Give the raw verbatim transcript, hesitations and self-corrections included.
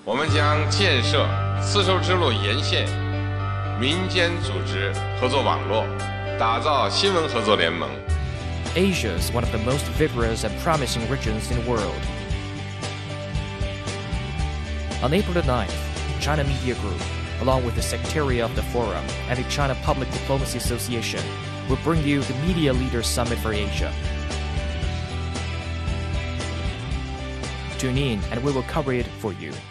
我们将建设丝绸之路沿线民间组织合作网络，打造新闻合作联盟。 Asia is one of the most vigorous and promising regions in the world. On April the ninth, China Media Group, along with the Secretariat of the Forum and the China Public Diplomacy Association, will bring you the Media Leaders Summit for Asia. Tune in and we will cover it for you.